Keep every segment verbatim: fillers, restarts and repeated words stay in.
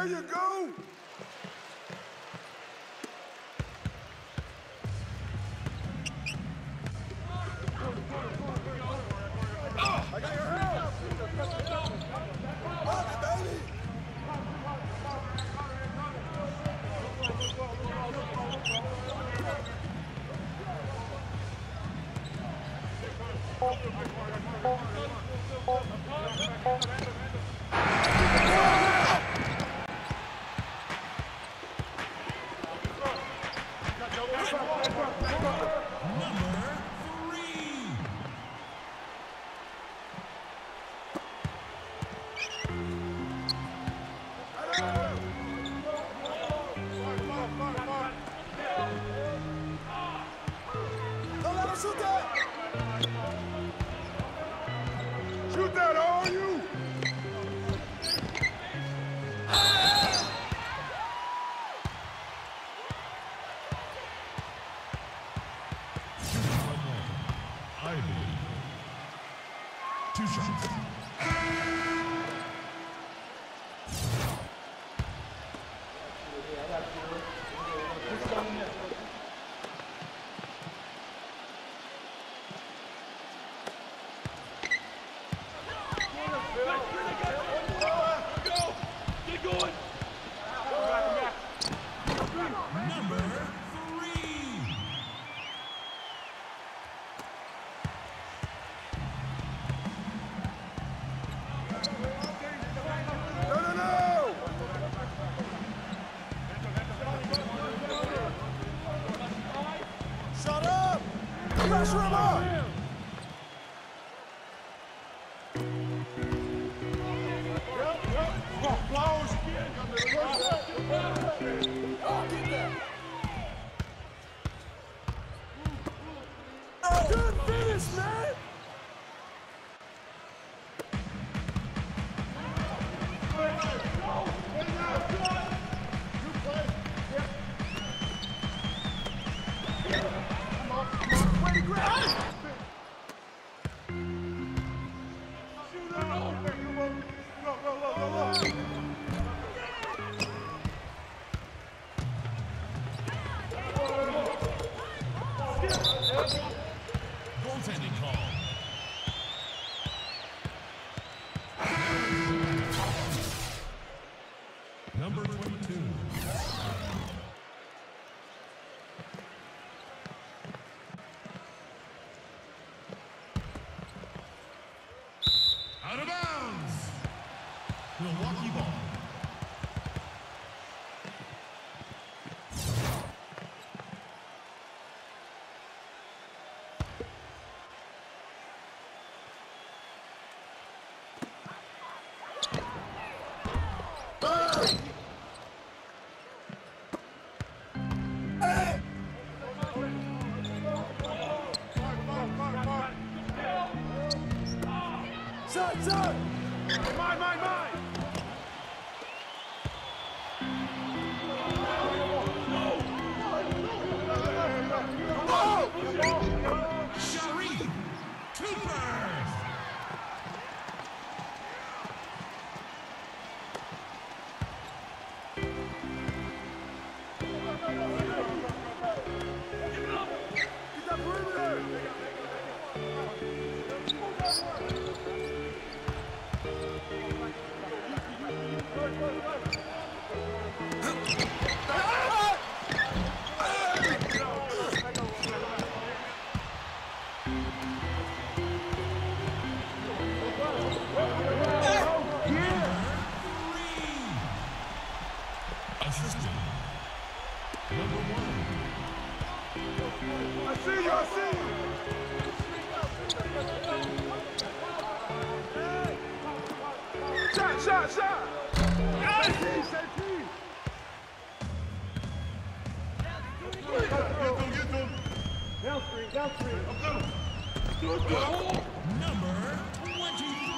you go! I got your help! Love it, baby! Shoot that, all you! Two shots. Pressure him up! Good finish, man! Goaltending call. Number twenty-two. Out of bounds. Milwaukee ball. Shot, shot! Mine, mine, mine! Sharif Coopers. Get that perimeter! Assistant. Number one. I see you, I see you! Shot, shot, shot! Safety, safety! Get them, get them! Down screen, down screen! I'm coming! Number twenty-three.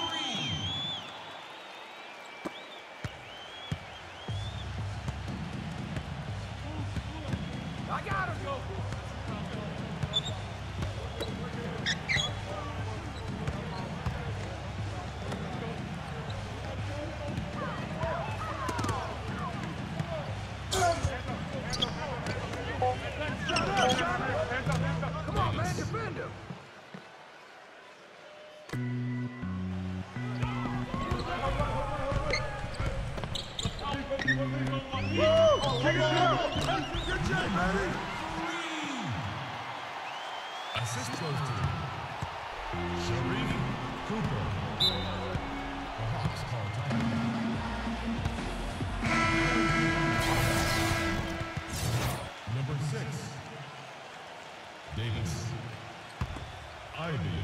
I got him, go! Assist goes to Sharif Cooper. The Hawks call time. Number six, Davis. Ivy.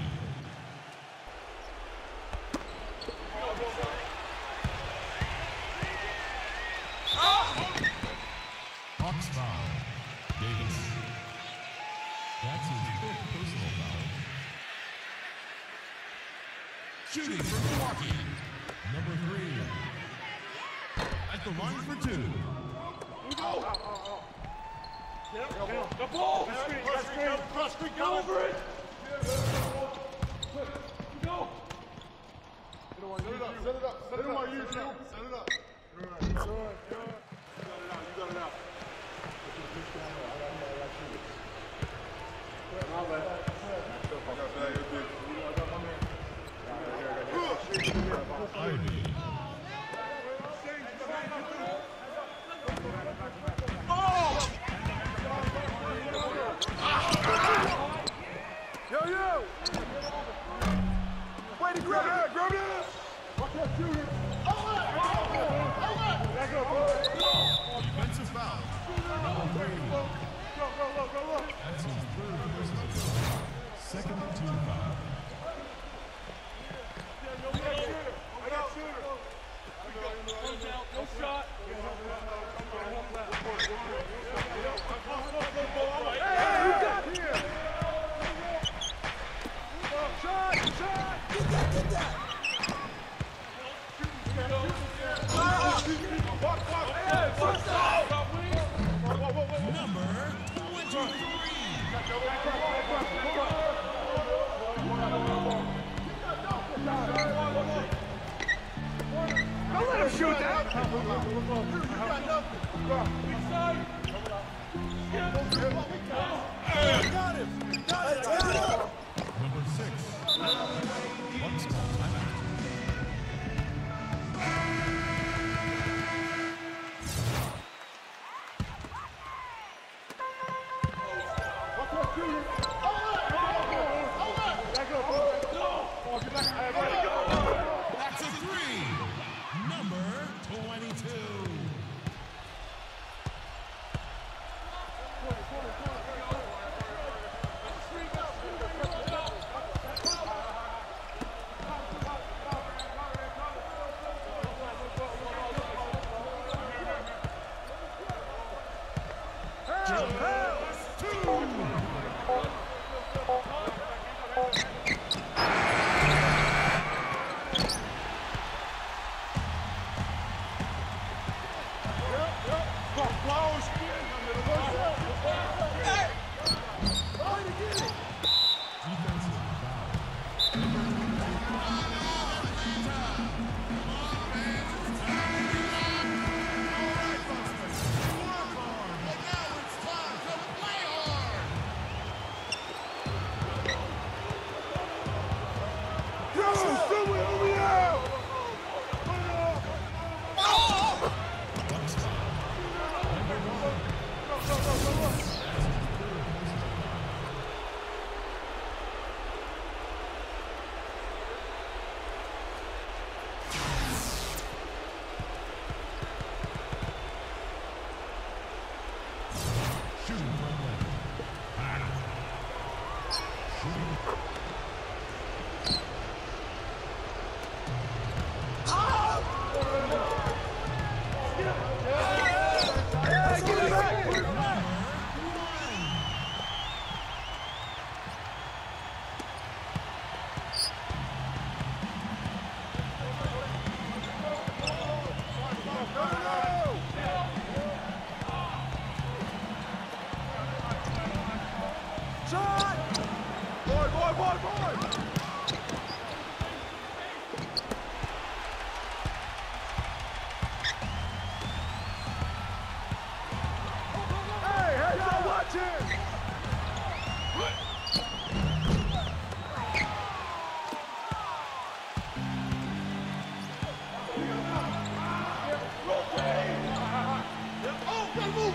Hawks foul. Davis. That's his fifth personal foul. Shooting for Milwaukee. Number three. At the line for two. The ball! Cross screen, cross screen, go over it! Go! Set it up, set it up, set it up, set it up, set it up. You got it out, you got it out. Ivy. Yo, yo! Way to grab it! Grab it! Watch that shooter! Defensive foul. Number three. Go, go, go, go, go! That's his third personal foul. Second and two foul. I got shooter! Close out, no shot! Hey, who got here? Shot! Shot! Get that! Get that! Walk, walk! Hey, first out! Number twenty-three. Don't let him shoot that! Got him! Got it! Got it! Number six. Hawks call timeout. That's a three. Number twenty-two.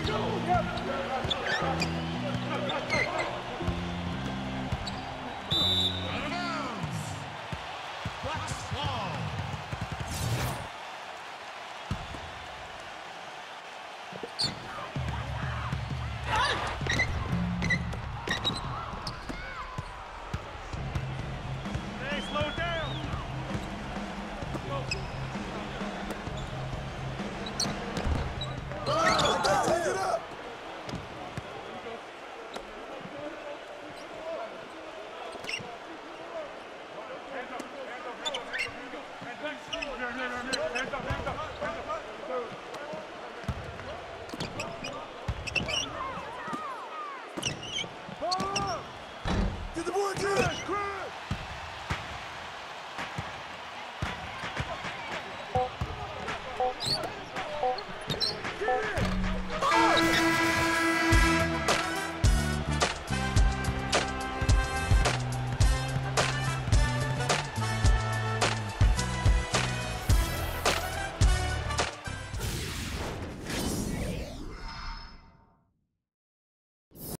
go. Yep.